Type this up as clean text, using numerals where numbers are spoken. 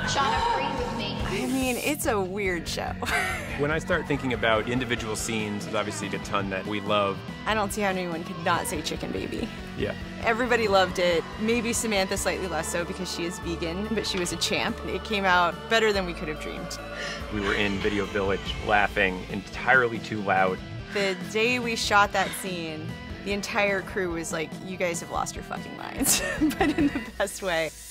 Shauna, breathe with me. I mean, it's a weird show. When I start thinking about individual scenes, there's obviously a ton that we love. I don't see how anyone could not say Chicken Baby. Yeah. Everybody loved it. Maybe Samantha slightly less so because she is vegan, but she was a champ. It came out better than we could have dreamed. We were in Video Village laughing entirely too loud. The day we shot that scene, the entire crew was like, you guys have lost your fucking minds, but in the best way.